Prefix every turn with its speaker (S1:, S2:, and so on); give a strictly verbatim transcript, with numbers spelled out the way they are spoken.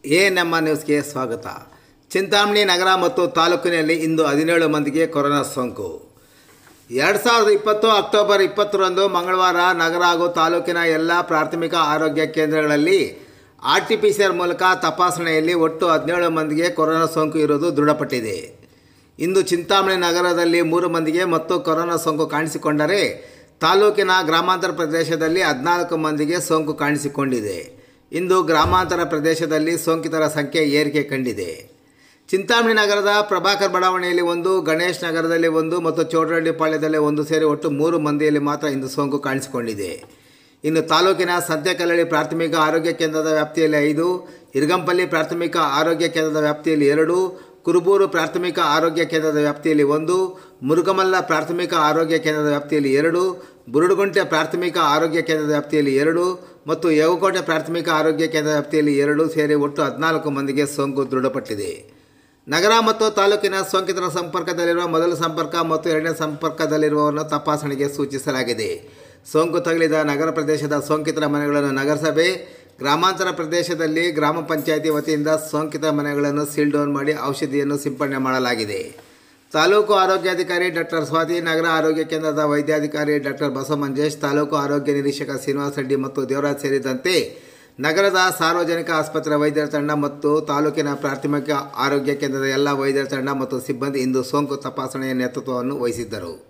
S1: A ನಮ್ಮ ನ್ಯೂಸ್ಗೆ ಸ್ವಾಗತ. ಚಿಂತಾಮಣಿ ನಗರ ಮತ್ತು ತಾಲೂಕಿನಲ್ಲಿ ಇಂದು ಹದಿನೇಳು ಮಂದಿಗೆ ಕೊರೋನಾ ಸೋಂಕು. ಎರಡು ಸಾವಿರದ ಇಪ್ಪತ್ತು ಅಕ್ಟೋಬರ್ ಇಪ್ಪತ್ತರಂದು ಮಂಗಳವಾರ ನಗರ ಹಾಗೂ ತಾಲೂಕಿನ ಎಲ್ಲ ಪ್ರಾಥಮಿಕ ಆರೋಗ್ಯ ಕೇಂದ್ರಗಳಲ್ಲಿ R T P C R ಮೂಲಕ ತಪಾಸಣೆಯಲ್ಲಿ ಒಟ್ಟು ಹದಿನೇಳು ಮಂದಿಗೆ ಕೊರೋನಾ ಸೋಂಕು ಇರುವುದು ದೃಢಪಟ್ಟಿದೆ. ಇಂದು ಚಿಂತಾಮಣಿ ನಗರದಲ್ಲಿ ಮೂರು ಮಂದಿಗೆ ಮತ್ತು ಕೊರೋನಾ ಸೋಂಕು ಕಾಣಿಸಿಕೊಂಡರೆ ತಾಲೂಕಿನ ಗ್ರಾಮಾಂತರ ಪ್ರದೇಶದಲ್ಲಿ ಹದಿನಾಲ್ಕು ಮಂದಿಗೆ ಸೋಂಕು ಕಾಣಿಸಿಕೊಂಡಿದೆ. ಇಂದು ಗ್ರಾಮಾಂತರ ಪ್ರದೇಶದಲ್ಲಿ ಸೋಂಕಿತರ ಸಂಖ್ಯೆ ಏರಿಕೆ ಕಂಡಿದೆ. ಚಿಂತಾಮಣಿ ನಗರದ ಪ್ರಭಾಕರ್ ಬಡಾವಣೆಯಲ್ಲಿ ಒಂದು, ಗಣೇಶ್ ನಗರದಲ್ಲಿ ಒಂದು ಮತ್ತು ಚೌಡರಹಳ್ಳಿ ಪಾಳ್ಯದಲ್ಲಿ ಒಂದು ಸೇರಿ ಒಟ್ಟು ಮೂರು ಮಂದಿಯಲ್ಲಿ ಮಾತ್ರ ಇಂದು ಸೋಂಕು ಕಾಣಿಸಿಕೊಂಡಿದೆ. ಇನ್ನು ತಾಲೂಕಿನ ಸಂತೆಕಲ್ಲಳ್ಳಿ ಪ್ರಾಥಮಿಕ ಆರೋಗ್ಯ ಕೇಂದ್ರದ ವ್ಯಾಪ್ತಿಯಲ್ಲಿ ಐದು, ಇರ್ಗಂಪಲ್ಲಿ ಪ್ರಾಥಮಿಕ ಆರೋಗ್ಯ ಕೇಂದ್ರದ ವ್ಯಾಪ್ತಿಯಲ್ಲಿ ಎರಡು, ಕುರುಬೂರು ಪ್ರಾಥಮಿಕ ಆರೋಗ್ಯ ಕೇಂದ್ರದ ವ್ಯಾಪ್ತಿಯಲ್ಲಿ ಒಂದು, ಮುರುಗಮಲ್ಲ ಪ್ರಾಥಮಿಕ ಆರೋಗ್ಯ ಕೇಂದ್ರದ ವ್ಯಾಪ್ತಿಯಲ್ಲಿ ಎರಡು, ಬುರುಡುಗುಂಟೆ ಪ್ರಾಥಮಿಕ ಆರೋಗ್ಯ ಕೇಂದ್ರದ ವ್ಯಾಪ್ತಿಯಲ್ಲಿ ಎರಡು ಮತ್ತು ಯಗಕೋಟೆ ಪ್ರಾಥಮಿಕ ಆರೋಗ್ಯ ಕೇಂದ್ರದ ವ್ಯಾಪ್ತಿಯಲ್ಲಿ ಎರಡು ಸೇರಿ ಒಟ್ಟು ಹದಿನಾಲ್ಕು ಮಂದಿಗೆ ಸೋಂಕು ದೃಢಪಟ್ಟಿದೆ. ನಗರ ಮತ್ತು ತಾಲೂಕಿನ ಸೋಂಕಿತರ ಸಂಪರ್ಕದಲ್ಲಿರುವ ಮೊದಲ ಸಂಪರ್ಕ ಮತ್ತು ಎರಡನೇ ಸಂಪರ್ಕದಲ್ಲಿರುವವರನ್ನು ತಪಾಸಣೆಗೆ ಸೂಚಿಸಲಾಗಿದೆ. ಸೋಂಕು ತಗುಲಿದ ನಗರ ಪ್ರದೇಶದ ಸೋಂಕಿತರ ಮನೆಗಳನ್ನು ನಗರಸಭೆ, ಗ್ರಾಮಾಂತರ ಪ್ರದೇಶದಲ್ಲಿ ಗ್ರಾಮ ಪಂಚಾಯಿತಿ ವತಿಯಿಂದ ಸೋಂಕಿತ ಮನೆಗಳನ್ನು ಸೀಲ್ ಡೌನ್ ಮಾಡಿ ಔಷಧಿಯನ್ನು ಸಿಂಪಡಣೆ ಮಾಡಲಾಗಿದೆ. ತಾಲೂಕು ಆರೋಗ್ಯಾಧಿಕಾರಿ ಡಾಕ್ಟರ್ ಸ್ವಾತಿ, ನಗರ ಆರೋಗ್ಯ ಕೇಂದ್ರದ ವೈದ್ಯಾಧಿಕಾರಿ ಡಾಕ್ಟರ್ ಬಸವಮಂಜೇಶ್, ತಾಲೂಕು ಆರೋಗ್ಯ ನಿರೀಕ್ಷಕ ಶ್ರೀನಿವಾಸ ರೆಡ್ಡಿ ಮತ್ತು ದೇವರಾಜ್ ಸೇರಿದಂತೆ ನಗರದ ಸಾರ್ವಜನಿಕ ಆಸ್ಪತ್ರೆ ವೈದ್ಯರ ತಂಡ ಮತ್ತು ತಾಲೂಕಿನ ಪ್ರಾಥಮಿಕ ಆರೋಗ್ಯ ಕೇಂದ್ರದ ಎಲ್ಲ ವೈದ್ಯರ ತಂಡ ಮತ್ತು ಸಿಬ್ಬಂದಿ ಇಂದು ಸೋಂಕು ತಪಾಸಣೆಯ ನೇತೃತ್ವವನ್ನು ವಹಿಸಿದ್ದರು.